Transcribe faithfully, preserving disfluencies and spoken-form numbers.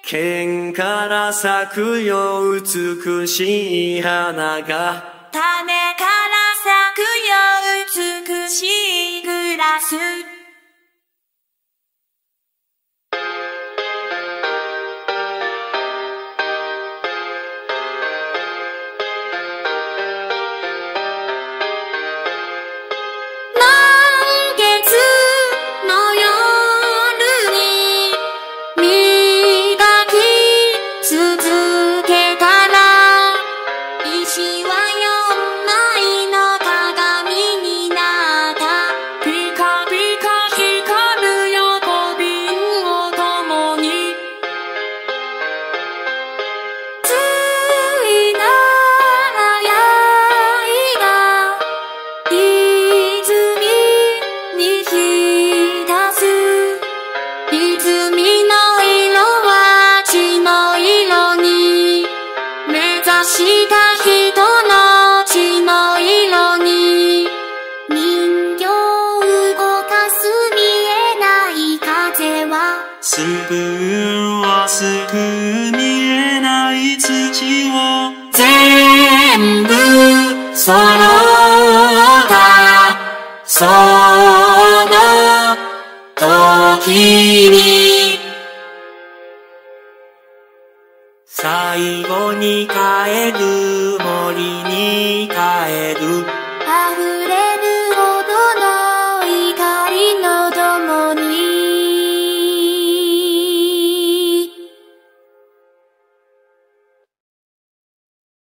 剣から咲くよ美しい花が、 種から咲くよ美しいグラス。 スプーンはすぐ見えない土を全部揃ったその時に、 最後に帰る森に帰る。